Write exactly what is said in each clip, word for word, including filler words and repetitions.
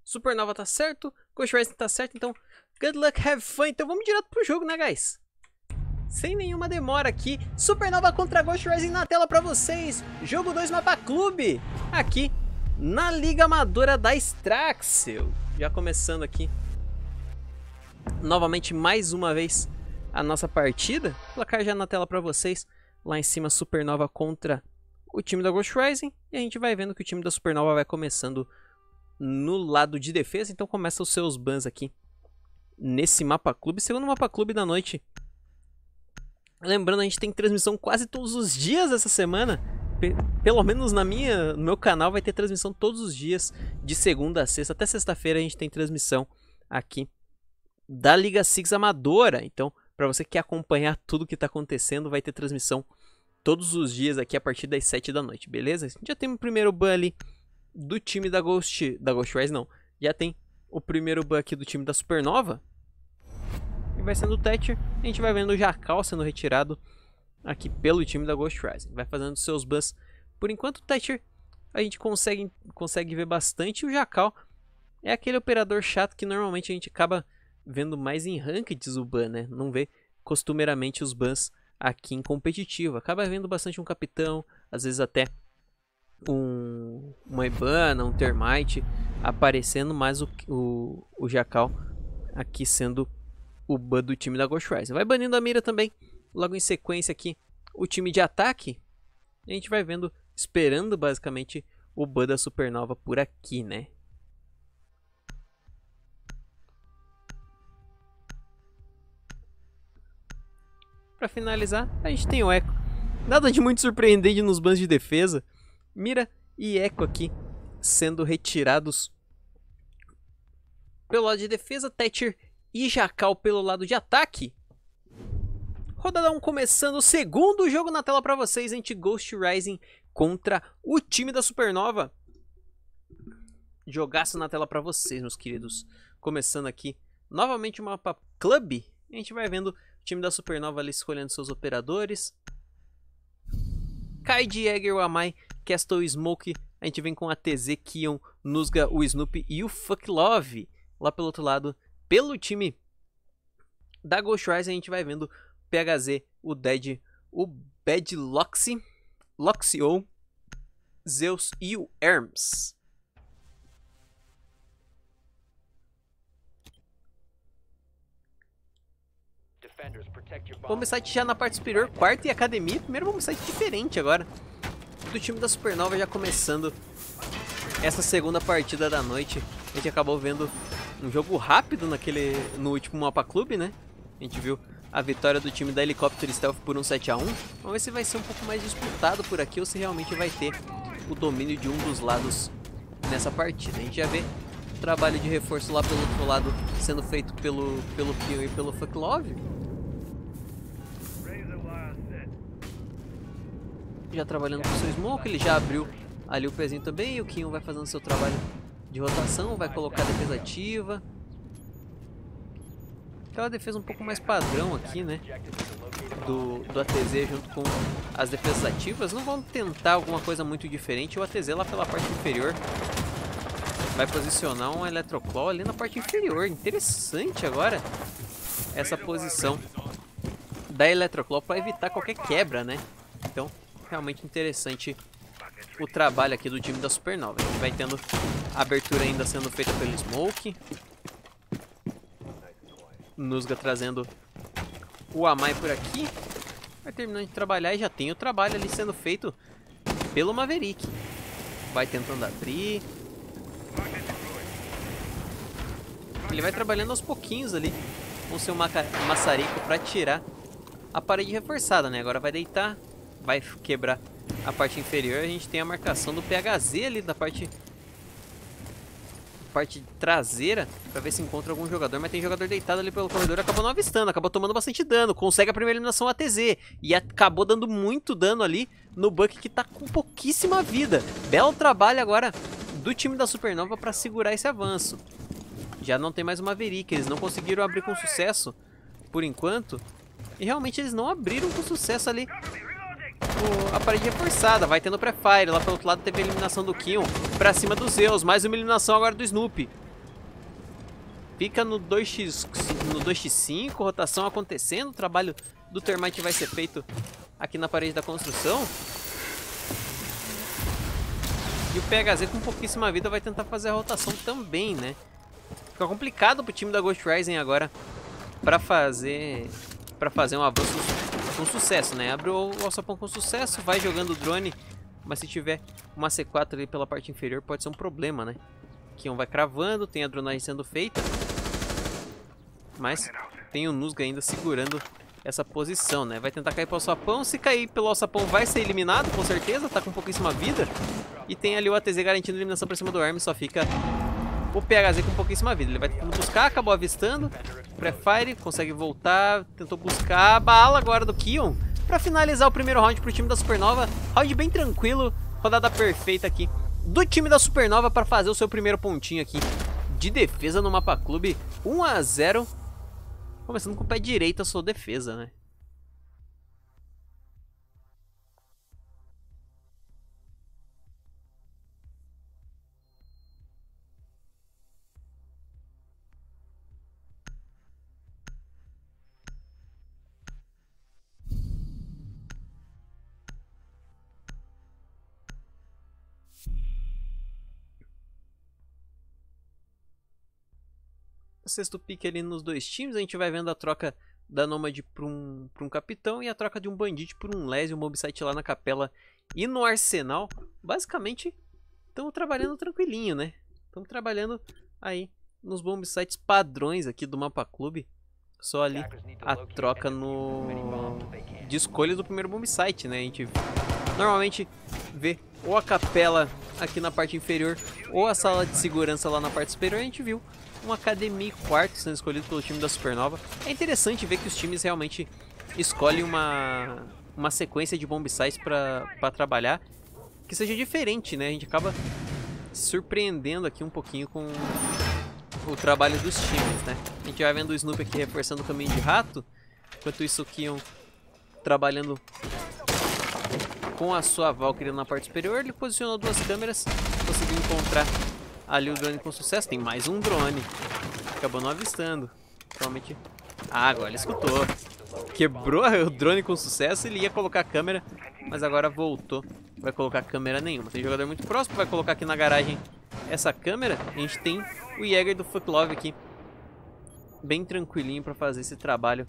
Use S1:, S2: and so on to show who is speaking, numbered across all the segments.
S1: Supernova tá certo, Ghost Rising tá certo, então good luck, have fun. Então vamos direto pro jogo, né, guys? Sem nenhuma demora aqui, Supernova contra Ghost Rising na tela pra vocês. Jogo dois Mapa Clube, aqui na Liga Amadora da Straxel. Já começando aqui, novamente, mais uma vez, a nossa partida. Placar já na tela pra vocês. Lá em cima, Supernova contra o time da Ghost Rising. E a gente vai vendo que o time da Supernova vai começando no lado de defesa. Então começa os seus bans aqui nesse Mapa Clube, segundo Mapa Clube da noite. Lembrando, a gente tem transmissão quase todos os dias essa semana. P pelo menos na minha, no meu canal vai ter transmissão todos os dias, de segunda a sexta. Até sexta-feira a gente tem transmissão aqui da Liga Six Amadora. Então, para você que quer acompanhar tudo que está acontecendo, vai ter transmissão todos os dias aqui a partir das sete da noite, beleza? Já tem o primeiro ban ali do time da Ghost, da Ghost Rising, não. Já tem o primeiro ban aqui do time da Supernova. E vai sendo o Thatcher. A gente vai vendo o Jackal sendo retirado aqui pelo time da Ghost Rising. Vai fazendo seus bans. Por enquanto o Thatcher a gente consegue, consegue ver bastante. O Jackal é aquele operador chato que normalmente a gente acaba vendo mais em rankeds o ban, né? Não vê costumeiramente os bans aqui em competitivo. Acaba vendo bastante um capitão, às vezes até um, uma Ibana, um Termite aparecendo, mas o, o, o Jackal aqui sendo o ban do time da Ghost Rising. Vai banindo a mira também. Logo em sequência aqui, o time de ataque. A gente vai vendo, esperando basicamente o ban da Supernova por aqui, né? Para finalizar, a gente tem o Echo. Nada de muito surpreendente nos bans de defesa. Mira e Echo aqui sendo retirados pelo lado de defesa. Thatcher e Jackal pelo lado de ataque. Rodada um começando, o segundo jogo na tela para vocês, entre Ghost Rising contra o time da Supernova. Jogaço na tela para vocês, meus queridos. Começando aqui, novamente o Mapa Club. A gente vai vendo o time da Supernova ali escolhendo seus operadores. Kaid, Jäger, o Amai, Castle, Smoke. A gente vem com a T Z, Kion, Nuzga, o Snoopy e o Fuck Love. Lá pelo outro lado, pelo time da Ghost Rising, a gente vai vendo o P H Z, o Dead, o Bad Loxy, Loxio, Zeus e o Hermes. Vamos site já na parte superior, quarto e academia. Primeiro vamos site diferente agora, do time da Supernova, já começando essa segunda partida da noite. A gente acabou vendo um jogo rápido naquele, no último Mapa Clube, né? A gente viu a vitória do time da Helicóptero Stealth por um sete a um. Vamos ver se vai ser um pouco mais disputado por aqui ou se realmente vai ter o domínio de um dos lados nessa partida. A gente já vê o trabalho de reforço lá pelo outro lado sendo feito pelo, pelo Kill e pelo Fuck Love. Já trabalhando com o seu Smoke, ele já abriu ali o pezinho também. E o Kion vai fazendo seu trabalho de rotação, vai colocar a defesa ativa. Aquela defesa um pouco mais padrão aqui, né? Do, do A T Z junto com as defesas ativas. Não vão tentar alguma coisa muito diferente. O A T Z lá pela parte inferior vai posicionar um Electroclaw ali na parte inferior. Interessante agora essa posição da Electroclaw para evitar qualquer quebra, né? Então, realmente interessante o trabalho aqui do time da Supernova. A gente vai tendo a abertura ainda sendo feita pelo Smoke. Nuzga trazendo o Amai por aqui. Vai terminando de trabalhar e já tem o trabalho ali sendo feito pelo Maverick. Vai tentando abrir. Ele vai trabalhando aos pouquinhos ali com o seu maçarico para tirar a parede reforçada, né? Agora vai deitar, vai quebrar a parte inferior. A gente tem a marcação do P H Z ali da parte parte traseira para ver se encontra algum jogador, mas tem jogador deitado ali pelo corredor, acabou não avistando, acabou tomando bastante dano, consegue a primeira eliminação A T Z e acabou dando muito dano ali no Buck, que tá com pouquíssima vida. Belo trabalho agora do time da Supernova para segurar esse avanço. Já não tem mais uma Maverick, eles não conseguiram abrir com sucesso por enquanto, e realmente eles não abriram com sucesso ali o, a parede reforçada. Vai tendo pré-fire. Lá pelo outro lado teve a eliminação do Kion pra cima do Zeus. Mais uma eliminação agora do Snoopy. Fica no dois por cinco, rotação acontecendo. O trabalho do Termite vai ser feito aqui na parede da construção. E o P H Z com pouquíssima vida vai tentar fazer a rotação também, né? Fica complicado pro time da Ghost Rising agora pra fazer, pra fazer um avanço com sucesso, né? Abre o alçapão com sucesso, vai jogando o drone. Mas se tiver uma C quatro ali pela parte inferior pode ser um problema, né? Kion vai cravando, tem a dronagem sendo feita. Mas tem o Nuzga ainda segurando essa posição, né? Vai tentar cair pelo alçapão. Se cair pelo alçapão vai ser eliminado, com certeza. Tá com pouquíssima vida. E tem ali o A T Z garantindo a eliminação pra cima do Arm. Só fica o P H Z com pouquíssima vida. Ele vai tentando buscar, acabou avistando. Pré-fire, consegue voltar. Tentou buscar a bala agora do Kion pra finalizar o primeiro round pro time da Supernova. Round bem tranquilo. Rodada perfeita aqui do time da Supernova para fazer o seu primeiro pontinho aqui de defesa no Mapa Clube. um a zero. Começando com o pé direito a sua defesa, né? Sexto pick ali nos dois times, a gente vai vendo a troca da Nomad para um, pra um capitão e a troca de um Bandit por um Les e um Bombsite lá na capela e no arsenal. Basicamente, estamos trabalhando tranquilinho, né? Estamos trabalhando aí nos Bombsites padrões aqui do Mapa Clube. Só ali a troca no de escolha do primeiro Bombsite, né? A gente normalmente vê ou a capela aqui na parte inferior ou a sala de segurança lá na parte superior. A gente viu uma academia e quarto sendo escolhido pelo time da Supernova. É interessante ver que os times realmente escolhem uma, uma sequência de bombsites para trabalhar que seja diferente, né? A gente acaba se surpreendendo aqui um pouquinho com o trabalho dos times, né? A gente vai vendo o Snoop aqui reforçando o caminho de rato, enquanto isso o Kion trabalhando com a sua Valkyrie na parte superior. Ele posicionou duas câmeras, conseguiu encontrar ali o drone com sucesso. Tem mais um drone. Acabou não avistando. Provavelmente... Ah, agora ele escutou. Quebrou o drone com sucesso. Ele ia colocar a câmera, mas agora voltou. Vai colocar câmera nenhuma. Tem jogador muito próximo. Vai colocar aqui na garagem essa câmera. A gente tem o Jäger do Fuck Love aqui, bem tranquilinho para fazer esse trabalho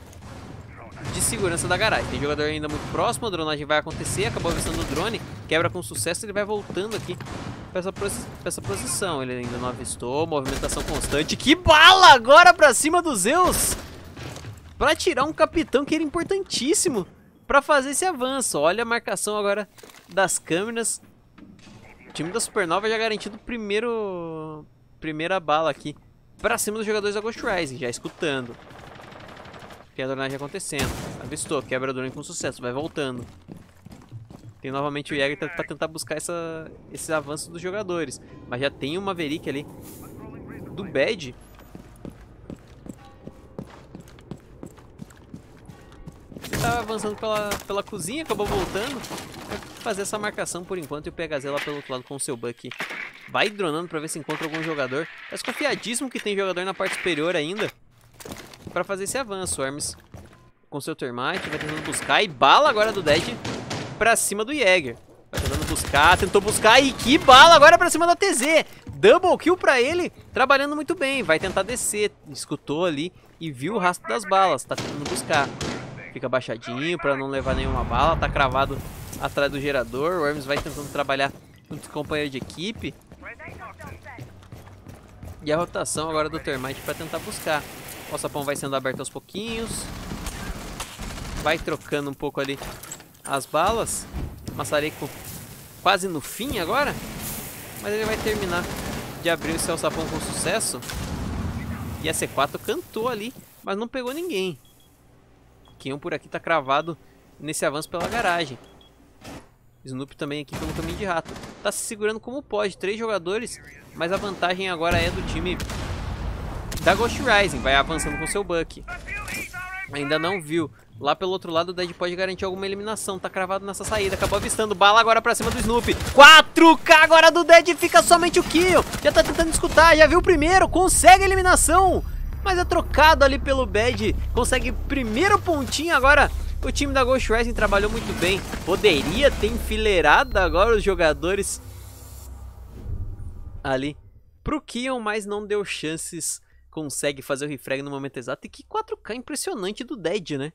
S1: de segurança da garagem. Tem jogador ainda muito próximo. A dronagem vai acontecer. Acabou avistando o drone. Quebra com sucesso. Ele vai voltando aqui pra essa, pra essa posição. Ele ainda não avistou. Movimentação constante. Que bala agora pra cima do Zeus! Pra tirar um capitão que era importantíssimo pra fazer esse avanço. Olha a marcação agora das câmeras. O time da Supernova já garantido o primeiro... primeira bala aqui pra cima dos jogadores da Ghost Rising. Já escutando. Tem a dronagem acontecendo. Avistou. Quebra a drone com sucesso. Vai voltando. Tem novamente o Jäger para tentar buscar essa, esses avanços dos jogadores. Mas já tem uma Maverick ali do Bad. Ele estava avançando pela, pela cozinha, acabou voltando. Vai fazer essa marcação por enquanto. E o P H Z lá pelo outro lado com o seu Buck. Vai dronando para ver se encontra algum jogador. Tá desconfiadíssimo que tem jogador na parte superior ainda para fazer esse avanço. O Hermes com seu Termite vai tentando buscar. E bala agora do Dead pra cima do Jäger. Vai tentando buscar, tentou buscar. E que bala agora pra cima da T Z. Double kill pra ele, trabalhando muito bem. Vai tentar descer, escutou ali e viu o rastro das balas. Tá tentando buscar. Fica baixadinho pra não levar nenhuma bala. Tá cravado atrás do gerador. O Hermes vai tentando trabalhar junto com o companheiro de equipe. E a rotação agora do Termite pra tentar buscar. O alçapão vai sendo aberto aos pouquinhos. Vai trocando um pouco ali as balas. Maçareco quase no fim agora. Mas ele vai terminar de abrir o seu alçapão com sucesso. E a C quatro cantou ali, mas não pegou ninguém. Kion por aqui tá cravado nesse avanço pela garagem. Snoop também aqui pelo caminho de rato. Tá se segurando como pode. Três jogadores, mas a vantagem agora é do time da Ghost Rising. Vai avançando com seu Buck. Ainda não viu Lá pelo outro lado, o Dead pode garantir alguma eliminação. Tá cravado nessa saída. Acabou avistando. Bala agora pra cima do Snoop. quatro K agora do Dead. Fica somente o kill. Já tá tentando escutar. Já viu o primeiro. Consegue a eliminação. Mas é trocado ali pelo Bad. Consegue primeiro pontinho. Agora o time da Ghost Rising trabalhou muito bem. Poderia ter enfileirado agora os jogadores ali pro Kion, mas não deu chances. Consegue fazer o refrag no momento exato. E que quatro K impressionante do Dead, né?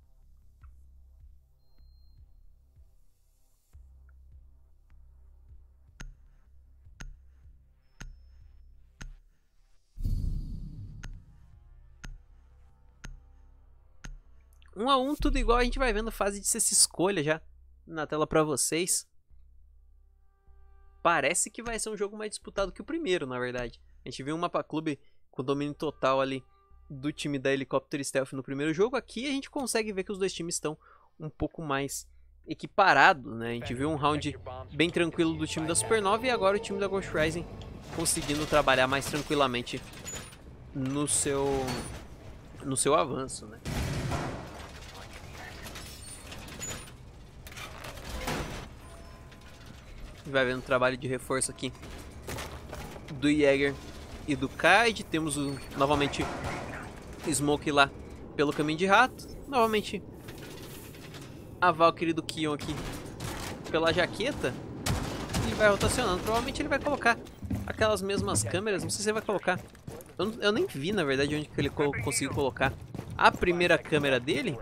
S1: Um a um, tudo igual, a gente vai vendo fase de essa escolha já na tela pra vocês. Parece que vai ser um jogo mais disputado que o primeiro, na verdade. A gente viu um mapa clube com domínio total ali do time da Helicóptero Stealth no primeiro jogo. Aqui a gente consegue ver que os dois times estão um pouco mais equiparados, né? A gente viu um round bem tranquilo do time da Supernova e agora o time da Ghost Rising conseguindo trabalhar mais tranquilamente no seu, no seu avanço, né? Vai vendo o trabalho de reforço aqui do Jäger e do Kaid. Temos o, novamente Smoke lá pelo caminho de rato. Novamente a Valkyrie do Kion aqui pela jaqueta. Ele vai rotacionando. Provavelmente ele vai colocar aquelas mesmas câmeras. Não sei se ele vai colocar. Eu, eu nem vi, na verdade, onde que ele co conseguiu colocar a primeira câmera dele.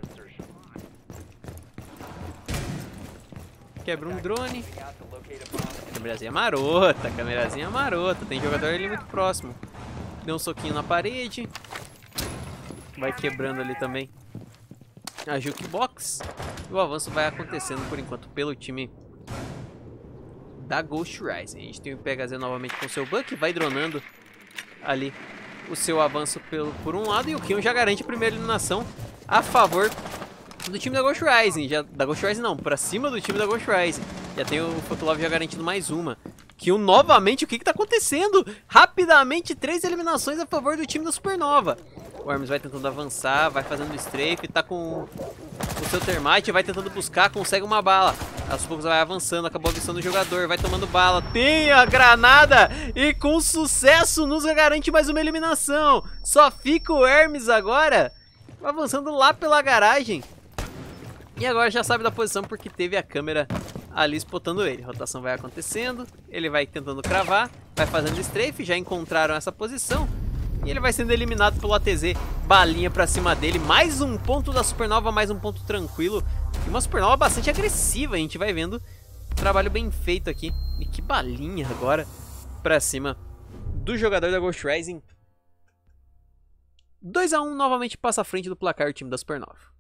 S1: Quebra um drone. Câmerazinha marota, câmerazinha marota. Tem jogador ali muito próximo. Deu um soquinho na parede. Vai quebrando ali também a jukebox. E o avanço vai acontecendo por enquanto pelo time da Ghost Rising. A gente tem o P H Z novamente com o seu Buck. Vai dronando ali o seu avanço pelo, por um lado. E o Kion já garante a primeira eliminação a favor do time da Ghost Rising. Já, da Ghost Rising não, pra cima do time da Ghost Rising. Já tem o Fotolove já garantido mais uma. Kion novamente, o que que tá acontecendo? Rapidamente, três eliminações a favor do time da Supernova. O Arms vai tentando avançar, vai fazendo strafe, tá com o seu termite, vai tentando buscar, consegue uma bala. Aos poucos vai avançando, acabou avistando o jogador, vai tomando bala, tem a granada e com sucesso nos garante mais uma eliminação. Só fica o Hermes agora avançando lá pela garagem. E agora já sabe da posição porque teve a câmera ali spotando ele. A rotação vai acontecendo, ele vai tentando cravar, vai fazendo strafe, já encontraram essa posição. E ele vai sendo eliminado pelo A T Z, balinha pra cima dele. Mais um ponto da Supernova, mais um ponto tranquilo. E uma Supernova bastante agressiva, a gente vai vendo. Trabalho bem feito aqui. E que balinha agora pra cima do jogador da Ghost Rising. dois a um, novamente passa à frente do placar o time da Supernova.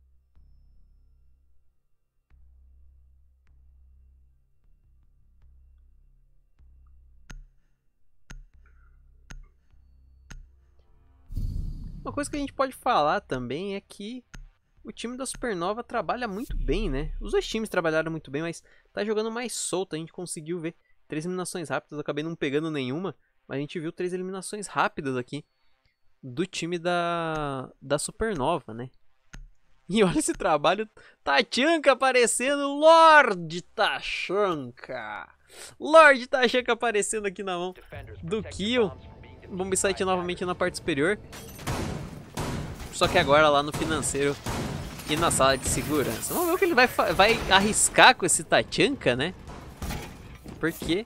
S1: Uma coisa que a gente pode falar também é que o time da Supernova trabalha muito bem, né? Os dois times trabalharam muito bem, mas tá jogando mais solto. A gente conseguiu ver três eliminações rápidas. Eu acabei não pegando nenhuma, mas a gente viu três eliminações rápidas aqui do time da, da Supernova, né? E olha esse trabalho. Tachanka aparecendo. Lorde Tachanka. Lorde Tachanka aparecendo aqui na mão do Kill. Bombsite novamente na parte superior. Só que agora lá no financeiro e na sala de segurança. Vamos ver o que ele vai, vai arriscar com esse Tachanka, né? Porque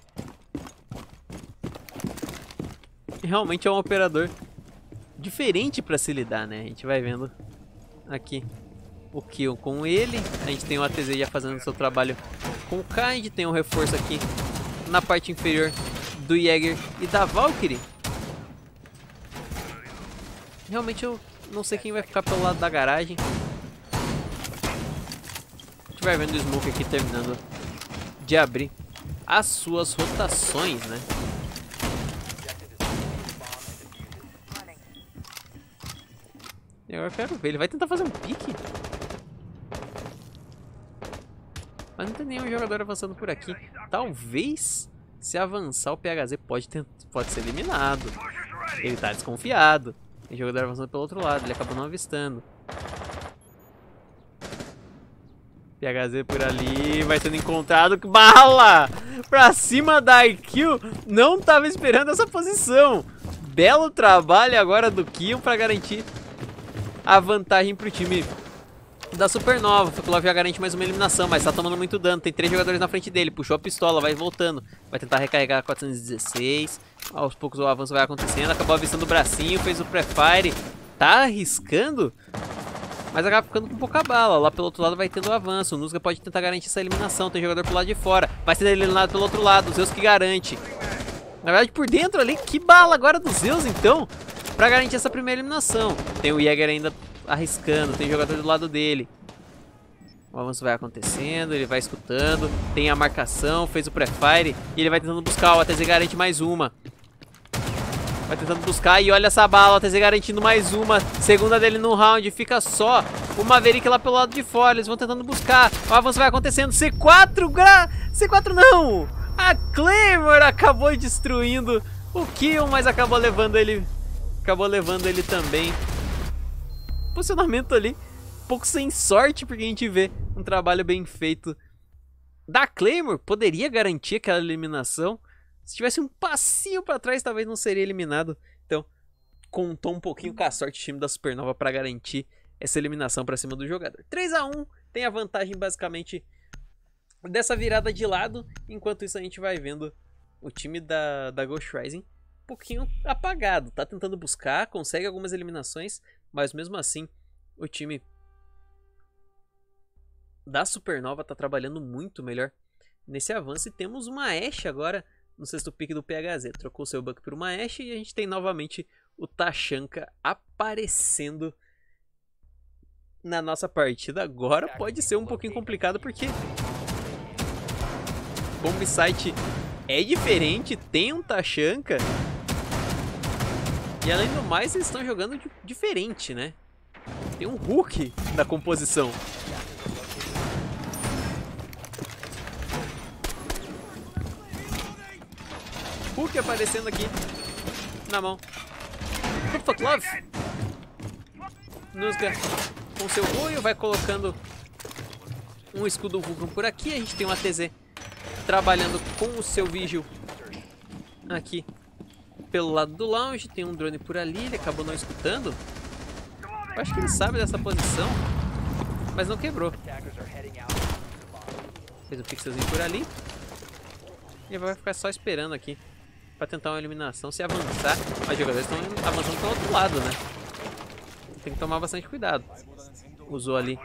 S1: realmente é um operador diferente para se lidar, né? A gente vai vendo aqui o Kill com ele. A gente tem o A T Z já fazendo seu trabalho com o Kaid. Tem um reforço aqui na parte inferior do Jäger e da Valkyrie. Realmente eu não sei quem vai ficar pelo lado da garagem. A gente vai vendo o Smoke aqui terminando de abrir as suas rotações, né? E agora eu quero ver, ele vai tentar fazer um pique? Mas não tem nenhum jogador avançando por aqui. Talvez, se avançar, o P H Z pode, ter, pode ser eliminado. Ele tá desconfiado. Tem jogador avançando pelo outro lado, ele acabou não avistando. P H Z por ali, vai sendo encontrado. Bala! Pra cima da I Q. Não tava esperando essa posição. Belo trabalho agora do Kion pra garantir a vantagem pro time da Supernova. O Fuklov já garante mais uma eliminação, mas tá tomando muito dano. Tem três jogadores na frente dele. Puxou a pistola, vai voltando. Vai tentar recarregar a quatrocentos e dezesseis. Aos poucos o avanço vai acontecendo. Acabou avistando o bracinho, fez o pré-fire. Tá arriscando, mas acaba ficando com pouca bala. Lá pelo outro lado vai tendo o avanço. O Nusga pode tentar garantir essa eliminação. Tem jogador pro lado de fora. Vai sendo eliminado pelo outro lado. O Zeus que garante. Na verdade, por dentro ali, que bala agora do Zeus, então, pra garantir essa primeira eliminação. Tem o Jäger ainda arriscando. Tem jogador do lado dele. O avanço vai acontecendo. Ele vai escutando. Tem a marcação. Fez o pré-fire. E ele vai tentando buscar. O A T Z garante mais uma. Vai tentando buscar e olha essa bala, o A T Z garantindo mais uma. Segunda dele no round, fica só o Maverick lá pelo lado de fora. Eles vão tentando buscar, o avanço vai acontecendo. C quatro, gra... C quatro não! A Claymore acabou destruindo o Kion, mas acabou levando ele. Acabou levando ele também. Posicionamento ali, um pouco sem sorte, porque a gente vê um trabalho bem feito da Claymore. Poderia garantir aquela eliminação. Se tivesse um passinho pra trás, talvez não seria eliminado. Então, contou um pouquinho com a sorte do time da Supernova pra garantir essa eliminação pra cima do jogador. três a um, tem a vantagem basicamente dessa virada de lado. Enquanto isso a gente vai vendo o time da, da Ghost Rising um pouquinho apagado. Tá tentando buscar, consegue algumas eliminações, mas mesmo assim o time da Supernova tá trabalhando muito melhor nesse avanço. E temos uma Ashe agora no sexto pick do P H Z. Trocou seu Buck por uma Ashe e a gente tem novamente o Tachanka aparecendo na nossa partida. Agora pode ser um pouquinho complicado porque Bomb Site é diferente, tem um Tachanka e além do mais eles estão jogando diferente, né? Tem um Hulk na composição. Hulk aparecendo aqui na mão. Fuklov. Nusga com seu Ruio vai colocando um escudo Vulcan por aqui. A gente tem um A T Z trabalhando com o seu Vigil aqui pelo lado do lounge. Tem um drone por ali, ele acabou não escutando. Eu acho que ele sabe dessa posição, mas não quebrou. Fez um pixelzinho por ali. E vai ficar só esperando aqui pra tentar uma eliminação. Se avançar, os jogadores estão avançando pelo outro lado, né? Tem que tomar bastante cuidado. Usou ali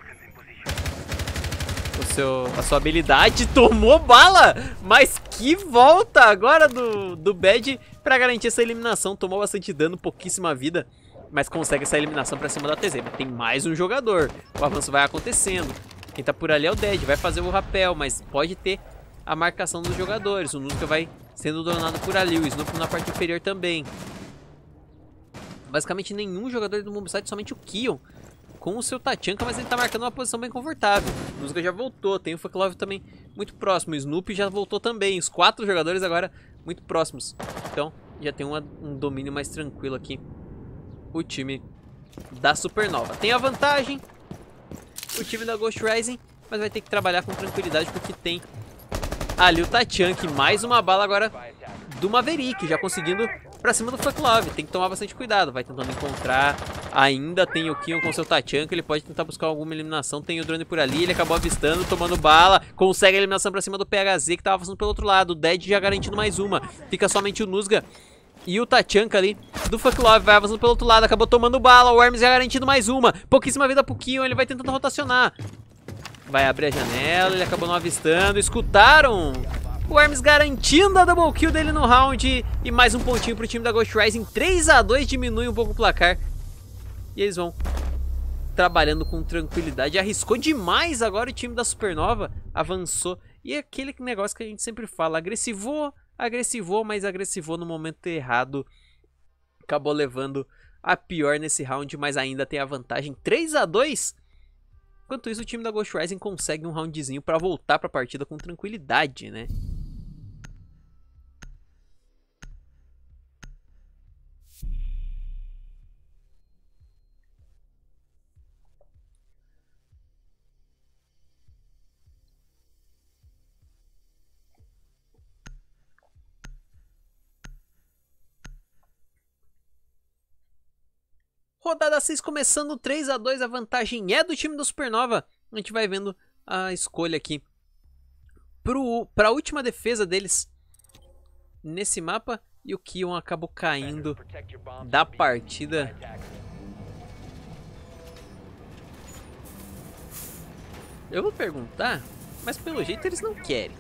S1: o seu, a sua habilidade, tomou bala! Mas que volta agora do, do Bad pra garantir essa eliminação. Tomou bastante dano, pouquíssima vida, mas consegue essa eliminação pra cima da T Z. Mas tem mais um jogador. O avanço vai acontecendo. Quem tá por ali é o Dead, vai fazer o rapel, mas pode ter a marcação dos jogadores. O Nusga vai sendo donado por ali, o Snoop na parte inferior também. Basicamente nenhum jogador do Mombsite, somente o Kion com o seu Tachanka, mas ele tá marcando uma posição bem confortável. O Nusga já voltou, tem o Fuklov também muito próximo, o Snoop já voltou também. Os quatro jogadores agora muito próximos. Então já tem uma, um domínio mais tranquilo aqui o time da Supernova. Tem a vantagem o time da Ghost Rising, mas vai ter que trabalhar com tranquilidade porque tem ali o Tachanka, mais uma bala agora do Maverick, já conseguindo pra cima do Fuklov. Tem que tomar bastante cuidado, vai tentando encontrar. Ainda tem o Kion com seu Tachanka, ele pode tentar buscar alguma eliminação. Tem o drone por ali, ele acabou avistando, tomando bala. Consegue a eliminação pra cima do P H Z, que tava passando pelo outro lado. O Dead já garantindo mais uma. Fica somente o Nusga e o Tachanka ali do Fuklov, vai avançando pelo outro lado. Acabou tomando bala, o Hermes já garantindo mais uma. Pouquíssima vida pro Kion, ele vai tentando rotacionar. Vai abrir a janela, ele acabou não avistando. Escutaram o Hermes garantindo a double kill dele no round. E mais um pontinho pro time da Ghost Rising. três a dois, diminui um pouco o placar. E eles vão trabalhando com tranquilidade. Arriscou demais agora o time da Supernova. Avançou. E é aquele negócio que a gente sempre fala. Agressivou, agressivou, mas agressivou no momento errado. Acabou levando a pior nesse round, mas ainda tem a vantagem. três a dois. Enquanto isso, o time da Ghost Rising consegue um roundzinho pra voltar pra partida com tranquilidade, né? Rodada seis começando, três a dois, a vantagem é do time da Supernova. A gente vai vendo a escolha aqui para a última defesa deles nesse mapa. E o Kion acabou caindo da partida. Eu vou perguntar, mas pelo jeito eles não querem.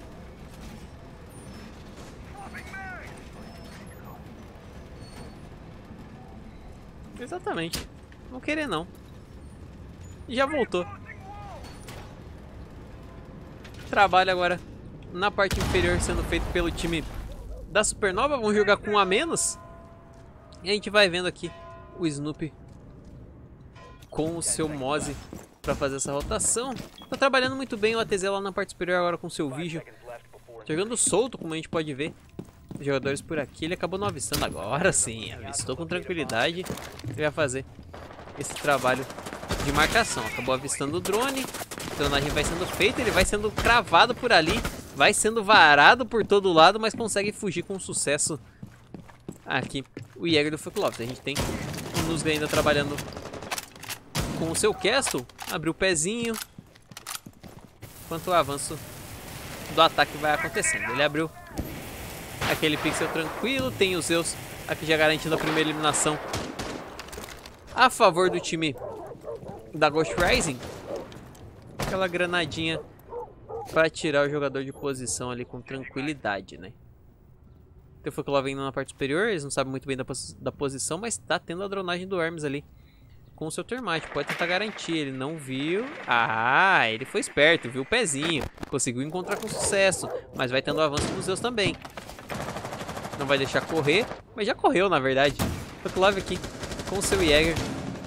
S1: Exatamente. Não querer não. E já voltou. Trabalho agora na parte inferior sendo feito pelo time da Supernova. Vamos jogar com um a menos. E a gente vai vendo aqui o Snoopy com o seu Mozzie para fazer essa rotação. Tá trabalhando muito bem o A T Z lá na parte superior agora com o seu Vision. Jogando solto, como a gente pode ver. Os jogadores por aqui, ele acabou não avistando. Agora sim, avistou com tranquilidade. Ele vai fazer esse trabalho de marcação. Acabou avistando o drone. A dronagem vai sendo feita, ele vai sendo cravado por ali. Vai sendo varado por todo lado, mas consegue fugir com sucesso. Aqui, o Jäger do Fucklove. A gente tem o Nuzga ainda trabalhando com o seu Castle. Abriu o pezinho. Enquanto o avanço do ataque vai acontecendo. Ele abriu aquele pixel tranquilo. Tem os Zeus aqui já garantindo a primeira eliminação a favor do time da Ghost Rising. Aquela granadinha para tirar o jogador de posição ali com tranquilidade, né? Tem o Fucklove indo na parte superior. Eles não sabem muito bem da, pos da posição, mas tá tendo a dronagem do Hermes ali com o seu termite. Pode tentar garantir. Ele não viu. Ah, ele foi esperto. Viu o pezinho. Conseguiu encontrar com sucesso. Mas vai tendo o avanço dos Zeus também. Não vai deixar correr. Mas já correu, na verdade. Fucklove aqui com o seu Jäger.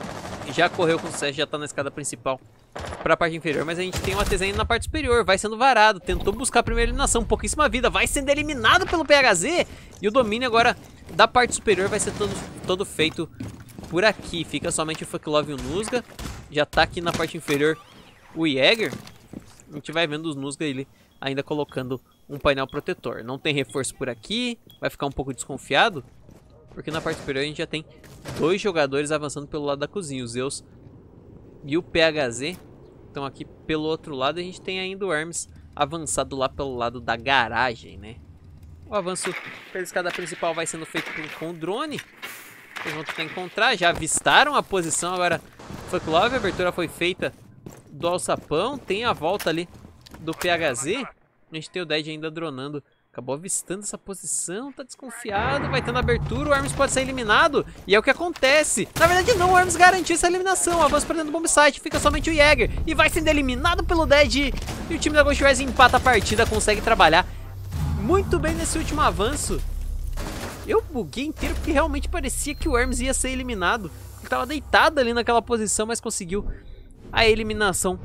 S1: Já correu com sucesso. Já tá na escada principal para a parte inferior. Mas a gente tem o A T Z indo na parte superior. Vai sendo varado. Tentou buscar a primeira eliminação. Pouquíssima vida. Vai sendo eliminado pelo P H Z. E o domínio agora da parte superior vai ser todo, todo feito por aqui. Fica somente o Fucklove e o Nuzga. Já tá aqui na parte inferior o Jäger. A gente vai vendo os Nuzga ele ainda colocando um painel protetor. Não tem reforço por aqui. Vai ficar um pouco desconfiado, porque na parte superior a gente já tem dois jogadores avançando pelo lado da cozinha. Os Zeus e o P H Z estão aqui pelo outro lado. A gente tem ainda o Hermes avançado lá pelo lado da garagem, né? O avanço pela escada principal vai sendo feito com, com o drone. Eles vão tentar encontrar. Já avistaram a posição agora. Fucklove, a abertura foi feita do alçapão. Tem a volta ali do P H Z. A gente tem o Dead ainda dronando. Acabou avistando essa posição. Tá desconfiado. Vai tendo abertura. O Hermes pode ser eliminado. E é o que acontece. Na verdade não. O Hermes garantiu essa eliminação. Avanço para dentro do bomb site. Fica somente o Jäger. E vai sendo eliminado pelo Dead. E o time da Ghost Rising empata a partida. Consegue trabalhar muito bem nesse último avanço. Eu buguei inteiro porque realmente parecia que o Hermes ia ser eliminado. Ele tava deitado ali naquela posição, mas conseguiu a eliminação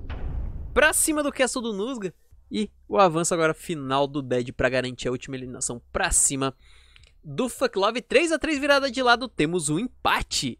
S1: pra cima do Castle do Nuzga. E o avanço agora final do Dead pra garantir a última eliminação pra cima do Fucklove. três a três virada de lado, temos um empate.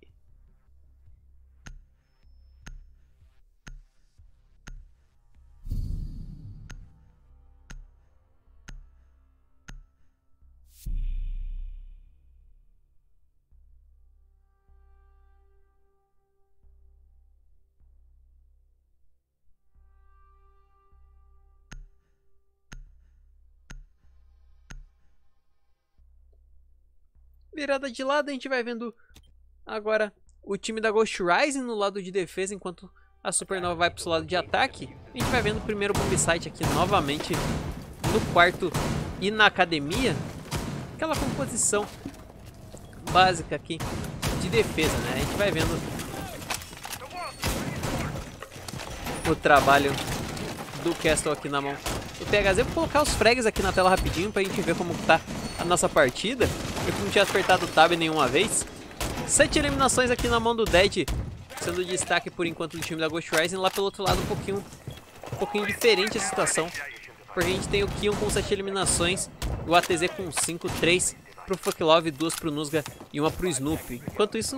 S1: Virada de lado, a gente vai vendo agora o time da Ghost Rising no lado de defesa, enquanto a Supernova vai para o lado de ataque. A gente vai vendo o primeiro bomb site aqui novamente no quarto e na academia. Aquela composição básica aqui de defesa, né? A gente vai vendo o trabalho do Castle aqui na mão do P H Z. Vou colocar os frags aqui na tela rapidinho pra gente ver como tá a nossa partida. Eu não tinha apertado o tab nenhuma vez. Sete eliminações aqui na mão do Dead, sendo destaque por enquanto do time da Ghost Rising. Lá pelo outro lado um pouquinho, um pouquinho diferente a situação, porque a gente tem o Kion com sete eliminações, o A T Z com cinco, três pro Fucklove, duas pro Nuzga e uma pro Snoopy. Enquanto isso,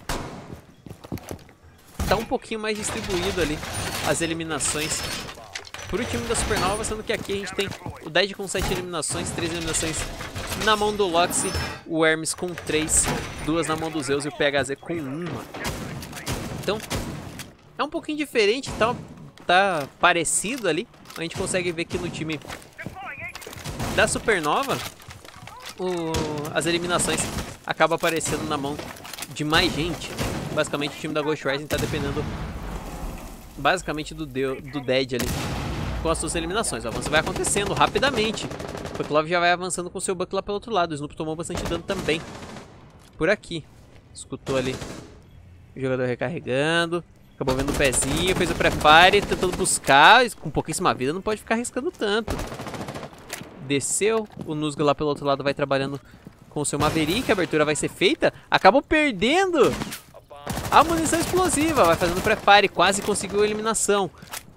S1: tá um pouquinho mais distribuído ali as eliminações pro time da Supernova, sendo que aqui a gente tem o Dead com sete eliminações, três eliminações na mão do Loxi o Hermes com três, duas na mão do Zeus e o P H Z com uma. Então, é um pouquinho diferente, tá, tá parecido ali. A gente consegue ver que no time da Supernova, o, as eliminações acabam aparecendo na mão de mais gente. Basicamente o time da Ghost Rising tá dependendo basicamente do, Deo, do Dead ali com as suas eliminações. O avanço vai acontecendo rapidamente. O Puklov já vai avançando com o seu Buck lá pelo outro lado. O Snoop tomou bastante dano também por aqui. Escutou ali o jogador recarregando. Acabou vendo o pezinho, fez o pré-fire, tentando buscar. Com pouquíssima vida, não pode ficar arriscando tanto. Desceu. O Nuzga lá pelo outro lado vai trabalhando com o seu Maverick. A abertura vai ser feita. Acabou perdendo a munição explosiva. Vai fazendo pré-fire. Quase conseguiu a eliminação.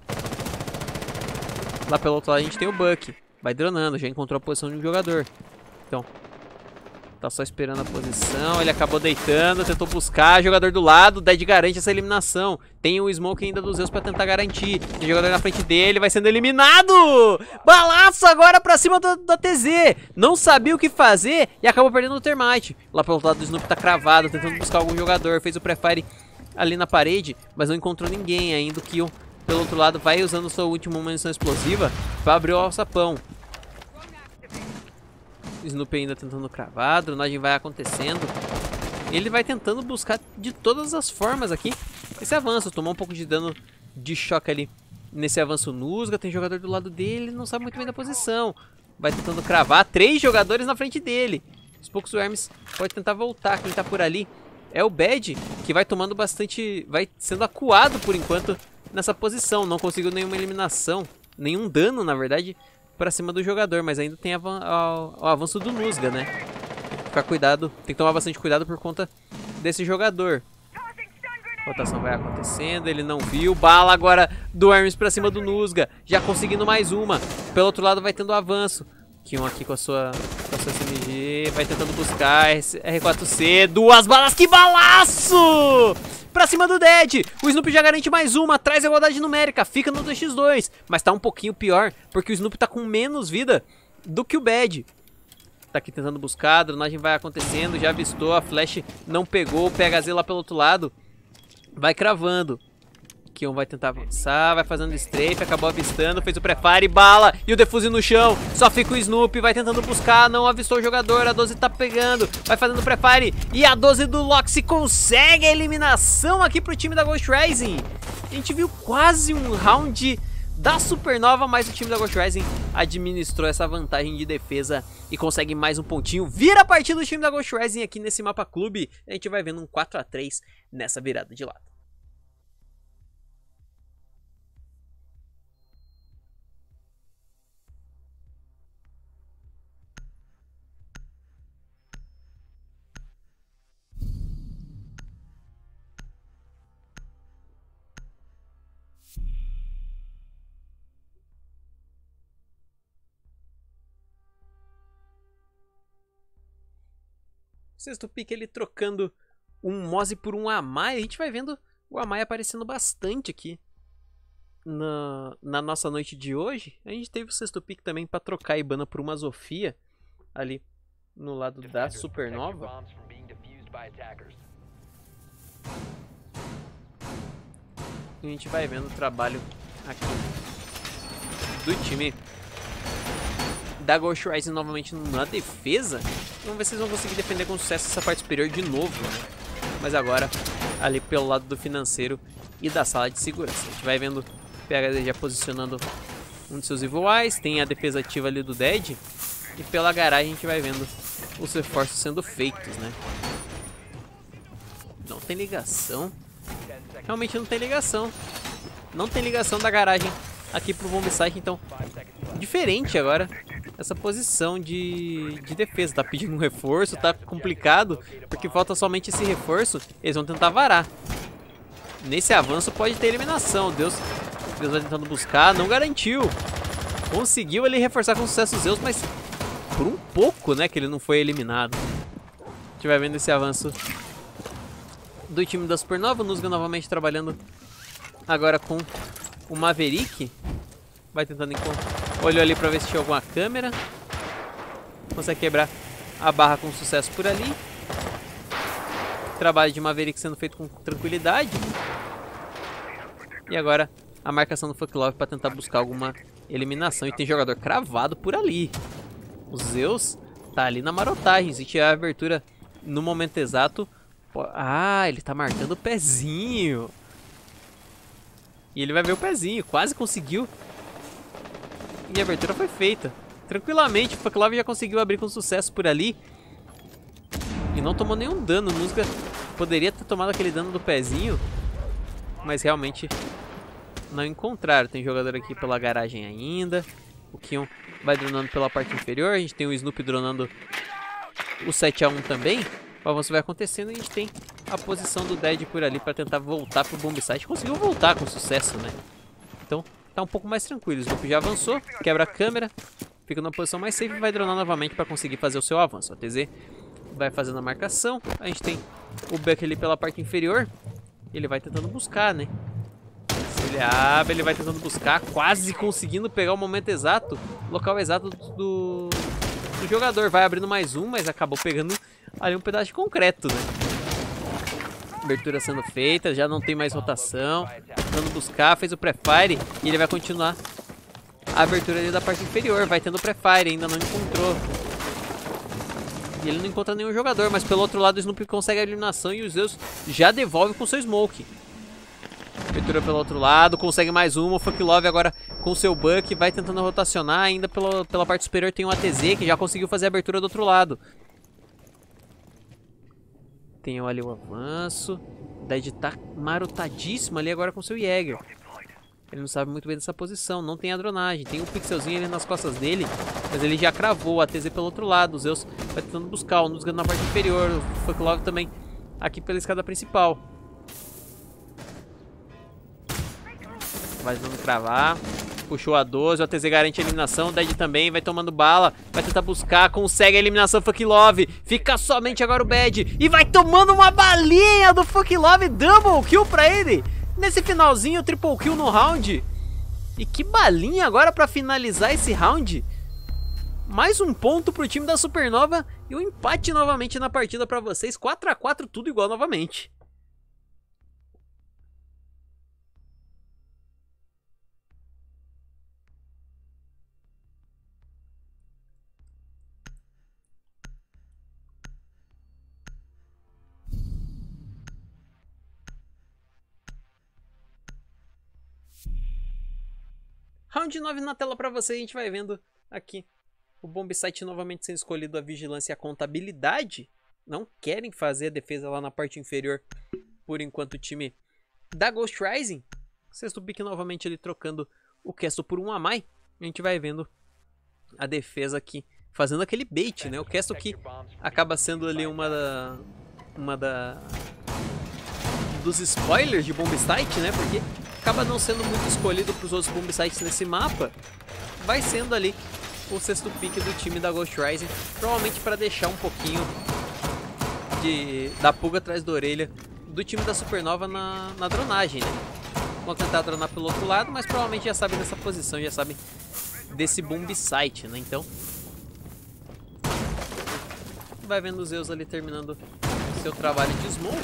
S1: Lá pelo outro lado a gente tem o Buck. Vai dronando. Já encontrou a posição de um jogador. Então, tá só esperando a posição. Ele acabou deitando. Tentou buscar. Jogador do lado. Dead garante essa eliminação. Tem o Smoke ainda dos Zeus pra tentar garantir. Tem jogador na frente dele. Vai sendo eliminado. Balaço agora pra cima do, da T Z. Não sabia o que fazer. E acabou perdendo o Termite. Lá pelo outro lado do Snoop tá cravado. Tentando buscar algum jogador. Fez o pré-fire ali na parede. Mas não encontrou ninguém ainda. O Kill pelo outro lado vai usando sua última munição explosiva pra abrir o alçapão. Snoop ainda tentando cravar, a dronagem vai acontecendo. Ele vai tentando buscar de todas as formas aqui esse avanço. Tomou um pouco de dano de choque ali nesse avanço Nuzga. Tem jogador do lado dele, não sabe muito bem da posição. Vai tentando cravar, três jogadores na frente dele. Aos poucos o Hermes pode tentar voltar. Quem tá por ali é o Bad, que vai tomando bastante... vai sendo acuado por enquanto nessa posição. Não conseguiu nenhuma eliminação, nenhum dano na verdade pra cima do jogador, mas ainda tem avan o avanço do Nuzga, né? Tem que ficar cuidado, tem que tomar bastante cuidado por conta desse jogador. Rotação vai acontecendo, ele não viu. Bala agora do Hermes pra cima do Nuzga, já conseguindo mais uma. Pelo outro lado vai tendo o avanço. Kion aqui com a sua, com a sua S M G, vai tentando buscar R quatro C, duas balas, que balaço! Pra cima do Dead, o Snoop já garante mais uma, traz a igualdade numérica, fica no dois por dois, mas tá um pouquinho pior, porque o Snoop tá com menos vida do que o Bad. Tá aqui tentando buscar, a dronagem vai acontecendo, já avistou, a flash não pegou, o P H Z lá pelo outro lado vai cravando. Kion vai tentar avançar, vai fazendo strafe, acabou avistando, fez o pré-fire, bala, e o defuse no chão, só fica o Snoop, vai tentando buscar, não avistou o jogador, a doze tá pegando, vai fazendo pré-fire, e a doze do Loxi consegue a eliminação aqui pro time da Ghost Rising. A gente viu quase um round da Supernova, mas o time da Ghost Rising administrou essa vantagem de defesa e consegue mais um pontinho, vira a partida do time da Ghost Rising aqui nesse mapa clube, a gente vai vendo um quatro a três nessa virada de lado. Sexto pick ele trocando um Moze por um Amaya. A gente vai vendo o Amaya aparecendo bastante aqui na, na nossa noite de hoje. A gente teve o sexto pick também para trocar a Ibana por uma Zofia ali no lado da Supernova. E a gente vai vendo o trabalho aqui do time da Ghost Rising novamente na defesa. Vamos ver se eles vão conseguir defender com sucesso essa parte superior de novo, né? Mas agora, ali pelo lado do financeiro e da sala de segurança. A gente vai vendo o P H D já posicionando um de seus Evil Eyes. Tem a defesa ativa ali do Dead. E pela garagem a gente vai vendo os reforços sendo feitos, né? Não tem ligação. Realmente não tem ligação. Não tem ligação da garagem aqui pro bomb site, então diferente agora essa posição de, de defesa. Tá pedindo um reforço, tá complicado, porque falta somente esse reforço. Eles vão tentar varar. Nesse avanço pode ter eliminação. Deus, Deus vai tentando buscar, não garantiu. Conseguiu ele reforçar com sucesso os Zeus, mas por um pouco, né, que ele não foi eliminado. A gente vai vendo esse avanço do time da Supernova. O Nuzga novamente trabalhando agora com o Maverick. Vai tentando encontrar. Olhou ali pra ver se tinha alguma câmera. Consegue quebrar a barra com sucesso por ali. Trabalho de Maverick sendo feito com tranquilidade. E agora a marcação do Fucklove para tentar buscar alguma eliminação. E tem jogador cravado por ali. O Zeus tá ali na marotagem. Existe a abertura no momento exato. Ah, ele tá marcando o pezinho. E ele vai ver o pezinho. Quase conseguiu. E a abertura foi feita. Tranquilamente, o Fucklove já conseguiu abrir com sucesso por ali. E não tomou nenhum dano. O Musga poderia ter tomado aquele dano do pezinho. Mas realmente não encontraram. Tem jogador aqui pela garagem ainda. O Kion vai dronando pela parte inferior. A gente tem o Snoop dronando o sete a um também. O avanço vai acontecendo e a gente tem a posição do Dead por ali para tentar voltar pro bomb site. Conseguiu voltar com sucesso, né? Então tá um pouco mais tranquilo. O Snoop já avançou, quebra a câmera, fica numa posição mais safe e vai dronar novamente para conseguir fazer o seu avanço. A T Z vai fazendo a marcação. A gente tem o Buck ali pela parte inferior. Ele vai tentando buscar, né? Se ele abre, ele vai tentando buscar, quase conseguindo pegar o momento exato, o local exato do, do jogador. Vai abrindo mais um, mas acabou pegando ali um pedaço de concreto, né? Abertura sendo feita, já não tem mais rotação. Tentando buscar, fez o pré-fire e ele vai continuar a abertura ali da parte inferior. Vai tendo pré-fire, ainda não encontrou. E ele não encontra nenhum jogador, mas pelo outro lado o Snoop consegue a eliminação e o Zeus já devolve com seu smoke. Abertura pelo outro lado, consegue mais uma. O Fucklove agora com seu Buck vai tentando rotacionar. Ainda pela, pela parte superior tem um A T Z que já conseguiu fazer a abertura do outro lado. Tem ali o avanço. O Dead tá marotadíssimo ali agora com seu Jäger. Ele não sabe muito bem dessa posição, não tem a dronagem. Tem um pixelzinho ali nas costas dele, mas ele já cravou. A T Z pelo outro lado, o Zeus vai tentando buscar. O Nuzga na parte inferior, o Fucklove também aqui pela escada principal. Vai tentando cravar. Puxou a doze, o A T Z garante a eliminação. O Dead também vai tomando bala. Vai tentar buscar, consegue a eliminação. Fucklove, fica somente agora o Bad. E vai tomando uma balinha do Fucklove. Double kill pra ele. Nesse finalzinho, triple kill no round. E que balinha agora pra finalizar esse round. Mais um ponto pro time da Supernova. E um empate novamente na partida pra vocês. quatro a quatro, tudo igual novamente. Round nove na tela pra você, a gente vai vendo aqui o bomb site novamente sendo escolhido, a vigilância e a contabilidade. Não querem fazer a defesa lá na parte inferior, por enquanto o time da Ghost Rising. Sexto pick novamente ele trocando o Castle por um Amai. A gente vai vendo a defesa aqui, fazendo aquele bait, né? O Castle que acaba sendo ali uma da... Uma da... dos spoilers de bomb site, né? Porque acaba não sendo muito escolhido para os outros bomb sites nesse mapa. Vai sendo ali o sexto pick do time da Ghost Rising, provavelmente para deixar um pouquinho de, da pulga atrás da orelha do time da Supernova na, na dronagem, né? Vão tentar dronar pelo outro lado, mas provavelmente já sabem dessa posição, já sabem desse bomb site, né? Então vai vendo os Zeus ali terminando seu trabalho de smoke.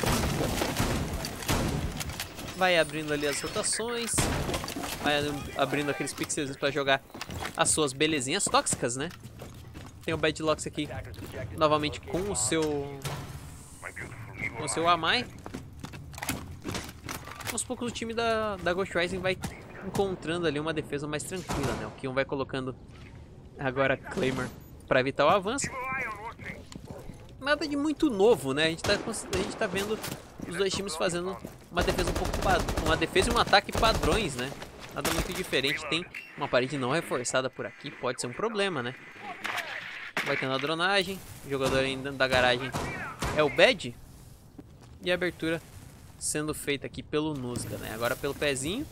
S1: Vai abrindo ali as rotações. Vai abrindo aqueles pixels para jogar as suas belezinhas tóxicas, né? Tem o Badlocks aqui novamente com o seu com o seu Amai. Aos poucos o time da, da Ghost Rising vai encontrando ali uma defesa mais tranquila, né? O Kion vai colocando agora Claymore para evitar o avanço. Nada de muito novo, né? A gente tá, a gente tá vendo os dois times fazendo uma defesa um pouco uma defesa e um ataque padrões, né? Nada muito diferente. Tem uma parede não reforçada por aqui, pode ser um problema, né? Vai tendo a dronagem, o jogador ainda da garagem é o Bad. E a abertura sendo feita aqui pelo Nuzga, né? Agora pelo pezinho.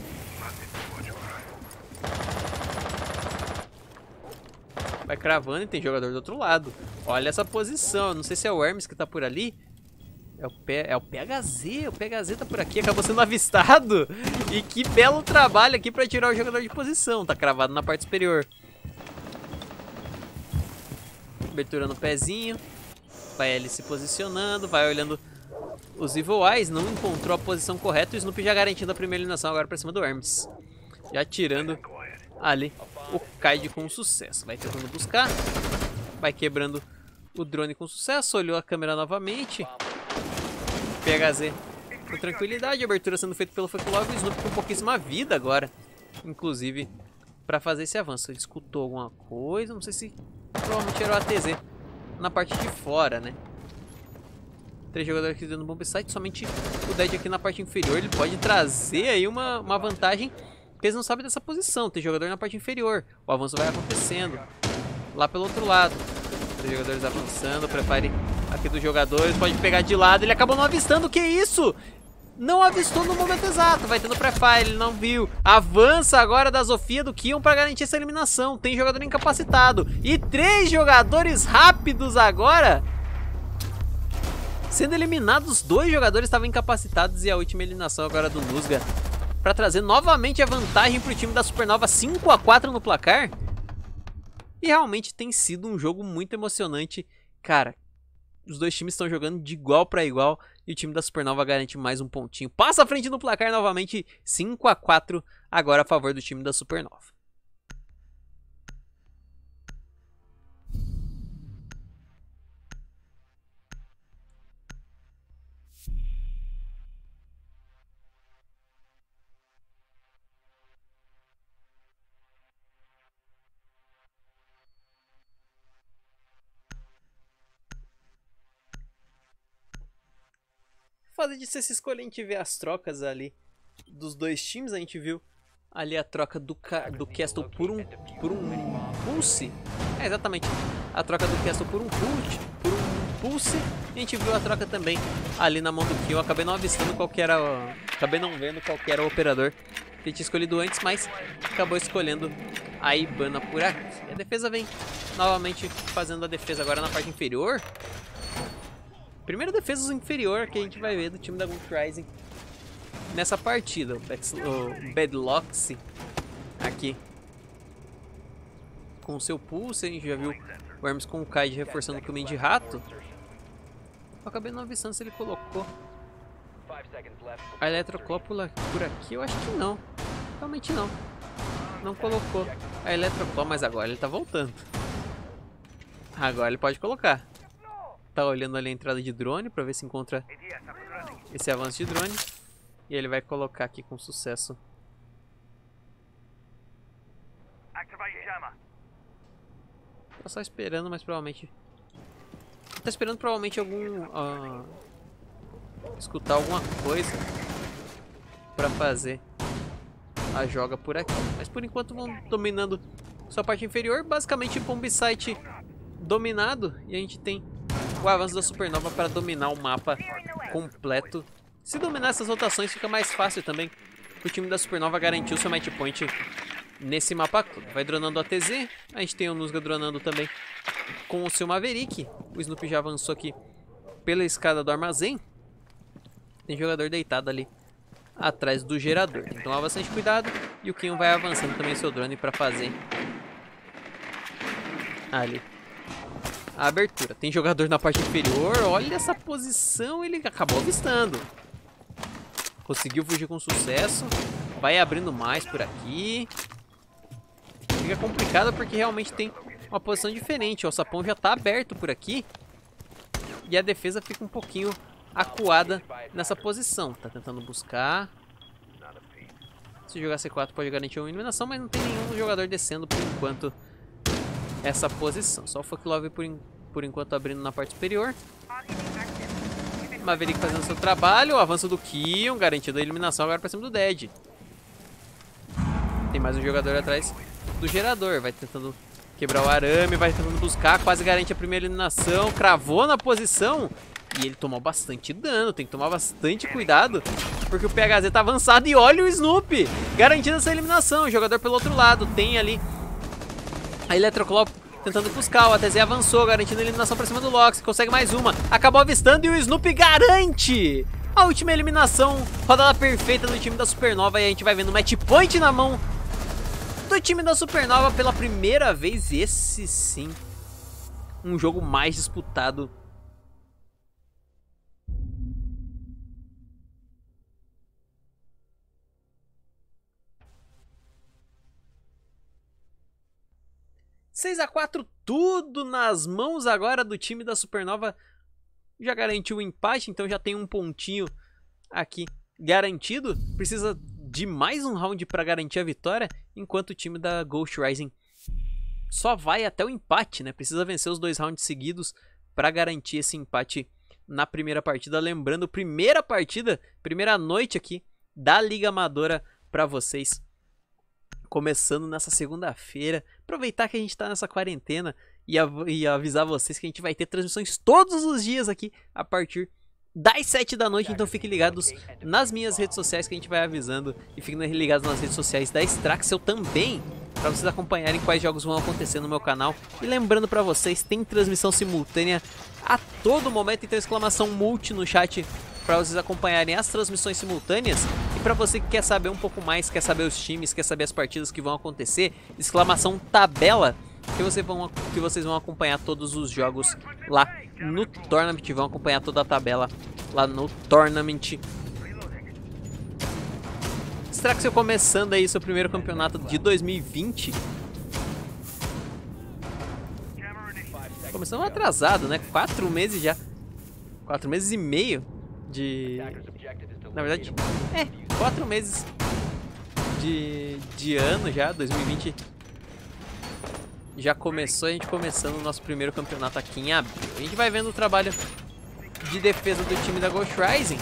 S1: Vai cravando e tem jogador do outro lado. Olha essa posição, não sei se é o Hermes que tá por ali. É o, P... é o P H Z, o P H Z tá por aqui, acabou sendo avistado. E que belo trabalho aqui pra tirar o jogador de posição. Tá cravado na parte superior. Abertura no pezinho. Vai ele se posicionando, vai olhando os Evil Eyes. Não encontrou a posição correta. O Snoopy já garantindo a primeira eliminação agora pra cima do Hermes. Já tirando ali o Kaid com sucesso. Vai tentando buscar. Vai quebrando o drone com sucesso. Olhou a câmera novamente. P H Z com tranquilidade. Abertura sendo feita pelo Fucklove. O Snoopy com pouquíssima vida agora. Inclusive, pra fazer esse avanço. Ele escutou alguma coisa. Não sei se provavelmente era o A T Z na parte de fora, né? Três jogadores aqui dentro do bomb site. Somente o Dead aqui na parte inferior. Ele pode trazer aí uma, uma vantagem. Porque eles não sabem dessa posição. Tem jogador na parte inferior. O avanço vai acontecendo. Lá pelo outro lado. Três jogadores avançando. Prepare aqui dos jogadores. Pode pegar de lado. Ele acabou não avistando. O que é isso? Não avistou no momento exato. Vai tendo pré-fire. Ele não viu. Avança agora da Zofia do Kion para garantir essa eliminação. Tem jogador incapacitado. E três jogadores rápidos agora. Sendo eliminados, dois jogadores estavam incapacitados. E a última eliminação agora do Nuzga. Para trazer novamente a vantagem para o time da Supernova. cinco a quatro no placar. E realmente tem sido um jogo muito emocionante. Cara, os dois times estão jogando de igual para igual. E o time da Supernova garante mais um pontinho. Passa à frente no placar novamente. cinco a quatro agora a favor do time da Supernova. Fase de você se escolher, a gente vê as trocas ali dos dois times. A gente viu ali a troca do, do Castle por um, por um Pulse. É exatamente, a troca do Castle por um Pulse, por um Pulse. E a gente viu a troca também ali na mão do Kill. Eu acabei não avistando qual que era, acabei não vendo qual que era o operador que eu tinha escolhido antes, mas acabou escolhendo a Ibana por aqui. E a defesa vem novamente fazendo a defesa agora na parte inferior. Primeira defesa inferior que a gente vai ver do time da Ghost Rising nessa partida. O Bedlox aqui com o seu Pulse. A gente já viu o Hermes com o Kaid reforçando o caminho de rato. Eu acabei não avistando se ele colocou a Eletroclópula por aqui. Eu acho que não. Realmente não. Não colocou a Eletrocló, mas agora ele tá voltando. Agora ele pode colocar. Tá olhando ali a entrada de drone para ver se encontra esse avanço de drone. E ele vai colocar aqui com sucesso. Tá só esperando, mas provavelmente... Tá esperando provavelmente algum... Uh, escutar alguma coisa para fazer a joga por aqui. Mas por enquanto vão dominando sua parte inferior. Basicamente bomb site dominado. E a gente tem o avanço da Supernova para dominar o mapa completo. Se dominar essas rotações fica mais fácil também o time da Supernova garantir o seu match point nesse mapa. Vai dronando o A T Z. A gente tem o Nuzga dronando também com o seu Maverick. O Snoopy já avançou aqui pela escada do armazém. Tem jogador deitado ali atrás do gerador. Tem que tomar bastante cuidado. E o Kion vai avançando também seu drone para fazer ali a abertura. Tem jogador na parte inferior. Olha essa posição. Ele acabou avistando. Conseguiu fugir com sucesso. Vai abrindo mais por aqui. Fica complicado porque realmente tem uma posição diferente. O sapão já está aberto por aqui. E a defesa fica um pouquinho acuada nessa posição. Tá tentando buscar. Se jogar C quatro pode garantir uma eliminação, mas não tem nenhum jogador descendo por enquanto essa posição. Só o Fucklove por, por enquanto abrindo na parte superior. Maverick fazendo seu trabalho. O avanço do Kion, garantindo a eliminação agora para cima do Dead. Tem mais um jogador atrás do gerador. Vai tentando quebrar o arame, vai tentando buscar. Quase garante a primeira eliminação. Cravou na posição. E ele tomou bastante dano. Tem que tomar bastante cuidado, porque o P H Z tá avançado. E olha o Snoopy garantindo essa eliminação. O jogador pelo outro lado. Tem ali a Eletroclop tentando buscar. O A T Z avançou, garantindo a eliminação pra cima do Lox. Consegue mais uma. Acabou avistando e o Snoopy garante a última eliminação. Rodada perfeita do time da Supernova. E a gente vai vendo o match point na mão do time da Supernova pela primeira vez. Esse sim um jogo mais disputado. seis a quatro, tudo nas mãos agora do time da Supernova. Já garantiu o empate, então já tem um pontinho aqui garantido. Precisa de mais um round para garantir a vitória, enquanto o time da Ghost Rising só vai até o empate, né? Precisa vencer os dois rounds seguidos para garantir esse empate na primeira partida. Lembrando, primeira partida, primeira noite aqui da Liga Amadora para vocês. Começando nessa segunda-feira. Aproveitar que a gente tá nessa quarentena e, av e avisar vocês que a gente vai ter transmissões todos os dias aqui a partir das sete da noite. Então fiquem ligados nas minhas redes sociais que a gente vai avisando. E fiquem ligados nas redes sociais da Straxel também, para vocês acompanharem quais jogos vão acontecer no meu canal. E lembrando para vocês, tem transmissão simultânea a todo momento. Então exclamação multi no chat para vocês acompanharem as transmissões simultâneas. E para você que quer saber um pouco mais, quer saber os times, quer saber as partidas que vão acontecer, exclamação tabela, que, você vão, que vocês vão acompanhar todos os jogos lá no Tournament, vão acompanhar toda a tabela lá no Tournament. Straxel começando aí seu primeiro campeonato de dois mil e vinte. Começando atrasado, né? Quatro meses já. Quatro meses e meio de... Na verdade, é, quatro meses de, de ano já, dois mil e vinte já começou, a gente começando o nosso primeiro campeonato aqui em abril. A gente vai vendo o trabalho de defesa do time da Ghost Rising.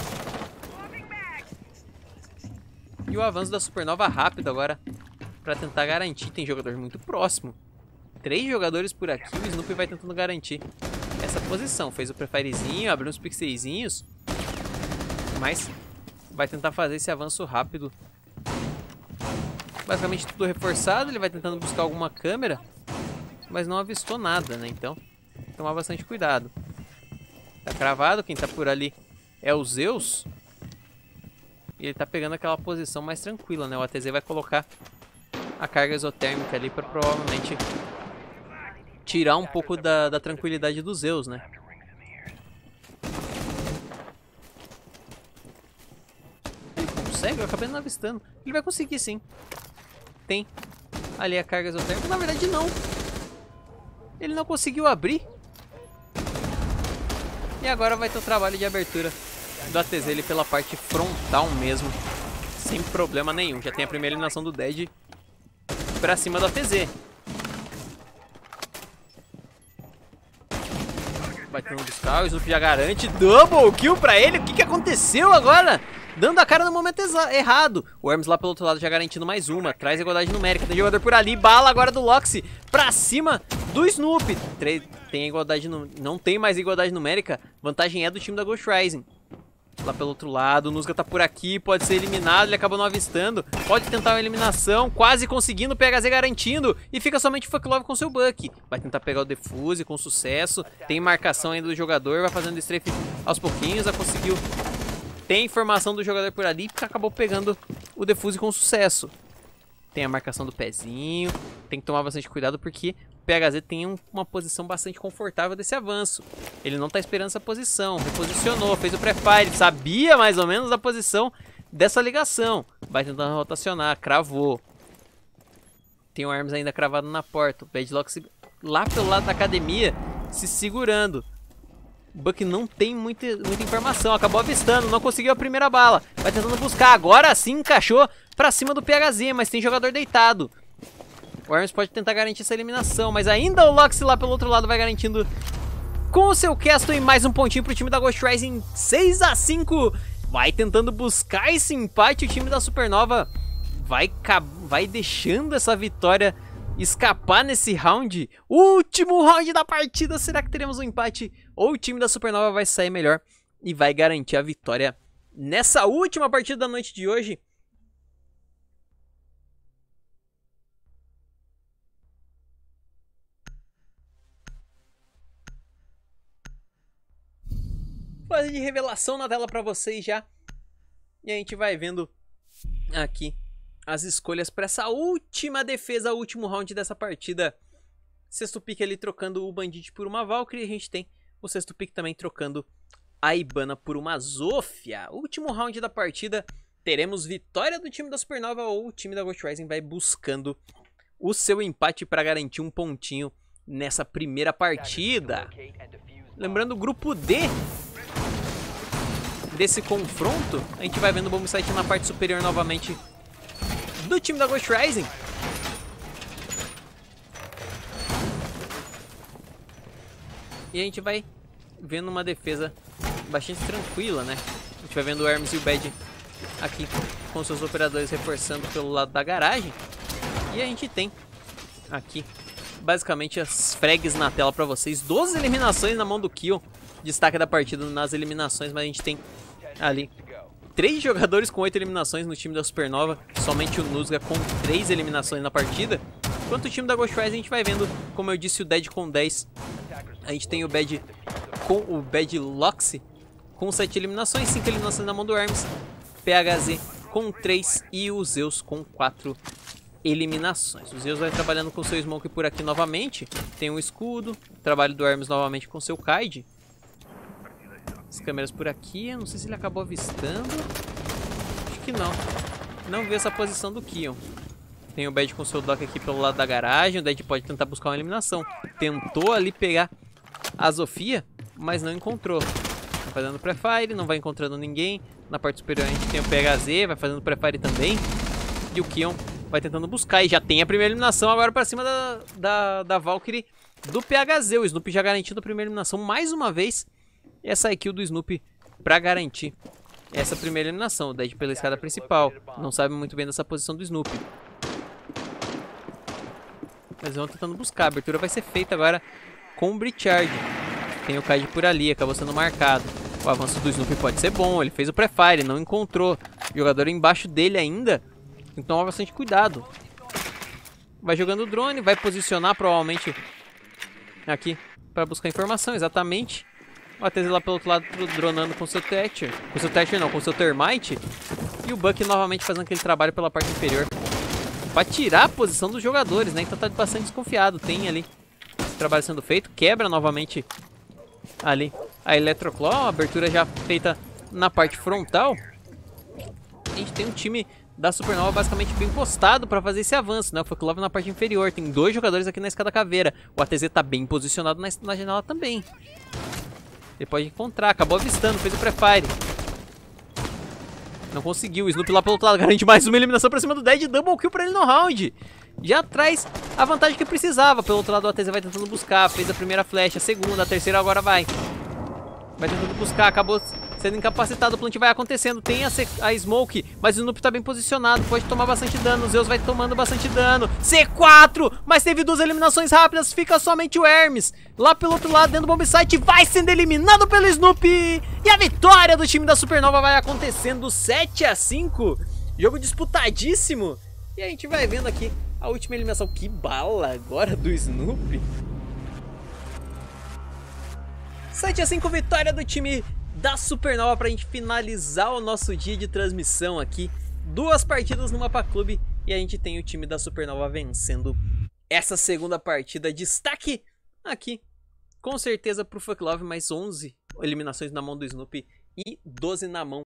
S1: E o avanço da Supernova rápido agora para tentar garantir. Tem jogador muito próximo. Três jogadores por aqui, o Snoopy vai tentando garantir essa posição. Fez o prefirezinho, abriu uns pixelzinhos, mas vai tentar fazer esse avanço rápido. Basicamente tudo reforçado. Ele vai tentando buscar alguma câmera, mas não avistou nada, né? Então, tomar bastante cuidado. Tá cravado. Quem tá por ali é o Zeus. E ele tá pegando aquela posição mais tranquila, né? O A T Z vai colocar a carga exotérmica ali pra provavelmente tirar um pouco da, da tranquilidade do Zeus, né? Consegue? Eu acabei não avistando. Ele vai conseguir sim. Tem ali a carga exotérmica. Na verdade não. Ele não conseguiu abrir. E agora vai ter o trabalho de abertura do A T Z ele pela parte frontal mesmo. Sem problema nenhum. Já tem a primeira eliminação do Dead pra cima do A T Z. Vai tentando buscar. O Snoopy já garante. Double kill pra ele. O que, que aconteceu agora? Dando a cara no momento errado. O Hermes lá pelo outro lado já garantindo mais uma. Traz a igualdade numérica. Tem jogador por ali. Bala agora do Loxy pra cima do Snoopy. Tem a igualdade no... Não tem mais igualdade numérica. Vantagem é do time da Ghost Rising. Lá pelo outro lado. O Nusga tá por aqui. Pode ser eliminado. Ele acabou não avistando. Pode tentar uma eliminação. Quase conseguindo. P H Z garantindo. E fica somente o Fucklove com seu Buck. Vai tentar pegar o Defuse com sucesso. Tem marcação ainda do jogador. Vai fazendo strafe aos pouquinhos. Já conseguiu... Tem informação do jogador por ali, porque acabou pegando o Defuse com sucesso. Tem a marcação do pezinho. Tem que tomar bastante cuidado, porque o P H Z tem um, uma posição bastante confortável desse avanço. Ele não está esperando essa posição. Reposicionou, fez o pré-fire. Sabia mais ou menos da posição dessa ligação. Vai tentando rotacionar, cravou. Tem o Arms ainda cravado na porta. O Padlock lá pelo lado da academia, se segurando. O Buck não tem muita, muita informação. Acabou avistando, não conseguiu a primeira bala. Vai tentando buscar, agora sim encaixou pra cima do P H Z, mas tem jogador deitado. O Arms pode tentar garantir essa eliminação, mas ainda o Loxy lá pelo outro lado vai garantindo com o seu Castle e mais um pontinho pro time da Ghost Rising. Seis a cinco. Vai tentando buscar esse empate. O time da Supernova vai, vai deixando essa vitória escapar nesse round. Último round da partida. Será que teremos um empate? Ou o time da Supernova vai sair melhor e vai garantir a vitória nessa última partida da noite de hoje? Vou fazer de revelação na tela para vocês já. E a gente vai vendo aqui as escolhas para essa última defesa, último round dessa partida sexto pick ali trocando o Bandit por uma Valkyrie. E a gente tem o sexto pick também trocando a Ibana por uma Zofia. Último round da partida, teremos vitória do time da Supernova ou o time da Ghost Rising vai buscando o seu empate para garantir um pontinho nessa primeira partida. Lembrando o grupo D desse confronto, a gente vai vendo o bomb site na parte superior novamente do time da Ghost Rising. E a gente vai vendo uma defesa bastante tranquila, né? A gente vai vendo o Hermes e o Bad aqui com seus operadores reforçando pelo lado da garagem. E a gente tem aqui basicamente as frags na tela para vocês. doze eliminações na mão do Kill. Destaque da partida nas eliminações, mas a gente tem ali três jogadores com oito eliminações no time da Supernova. Somente o Nuzga com três eliminações na partida. Enquanto o time da Ghost Rising a gente vai vendo, como eu disse, o Dead com dez. A gente tem o Bad com o Bad Loxy com sete eliminações, cinco eliminações na mão do Hermes. P H Z com três e o Zeus com quatro eliminações. O Zeus vai trabalhando com seu Smoke por aqui novamente. Tem um escudo. Trabalho do Hermes novamente com seu Kaid. As câmeras por aqui. Eu não sei se ele acabou avistando. Acho que não. Não vi essa posição do Kion. Tem o Bad com seu Dock aqui pelo lado da garagem. O Dead pode tentar buscar uma eliminação. Tentou ali pegar a Zofia, mas não encontrou. Tá fazendo pré-fire, não vai encontrando ninguém. Na parte superior a gente tem o P H Z, vai fazendo pré-fire também. E o Kion vai tentando buscar. E já tem a primeira eliminação agora pra cima da, da, da Valkyrie do P H Z. O Snoop já garantindo a primeira eliminação mais uma vez. Essa kill do Snoop pra garantir essa primeira eliminação. O Dead pela escada principal. Não sabe muito bem dessa posição do Snoop. Mas vão tentando buscar. A abertura vai ser feita agora com o Breachard. Tem o Kaid por ali, acabou sendo marcado. O avanço do Snoop pode ser bom. Ele fez o pré-fire, não encontrou. O jogador embaixo dele ainda. Tem que tomar bastante cuidado. Vai jogando o drone, vai posicionar provavelmente aqui para buscar informação, exatamente. O A T Z lá pelo outro lado dronando com seu Thatcher. Com seu Thatcher não, com seu Termite. E o Buck novamente fazendo aquele trabalho pela parte inferior para tirar a posição dos jogadores, né? Então tá bastante desconfiado. Tem ali esse trabalho sendo feito. Quebra novamente ali a Electroclaw. A abertura já feita na parte frontal. A gente tem um time da Supernova basicamente bem postado para fazer esse avanço, né? O Fucklove na parte inferior. Tem dois jogadores aqui na escada caveira. O A T Z tá bem posicionado na, na janela também. Ele pode encontrar. Acabou avistando. Fez o pré-fire. Não conseguiu. O Snoop lá pelo outro lado garante mais uma eliminação pra cima do Dead. Double kill pra ele no round. Já traz a vantagem que precisava. Pelo outro lado o A T Z vai tentando buscar. Fez a primeira flecha, a segunda, a terceira agora vai. Vai tentando buscar. Acabou sendo incapacitado. O plant vai acontecendo. Tem a, a Smoke, mas o Snoop tá bem posicionado. Pode tomar bastante dano. O Zeus vai tomando bastante dano. C quatro, mas teve duas eliminações rápidas. Fica somente o Hermes. Lá pelo outro lado, dentro do bomb site, vai sendo eliminado pelo Snoop. E a vitória do time da Supernova vai acontecendo sete a cinco. Jogo disputadíssimo. E a gente vai vendo aqui a última eliminação. Que bala agora do Snoop. sete a cinco, vitória do time da Supernova pra gente finalizar o nosso dia de transmissão aqui. Duas partidas no Mapa Clube e a gente tem o time da Supernova vencendo essa segunda partida. Destaque aqui, com certeza, pro Fucklove, mais onze eliminações na mão do Snoop e doze na mão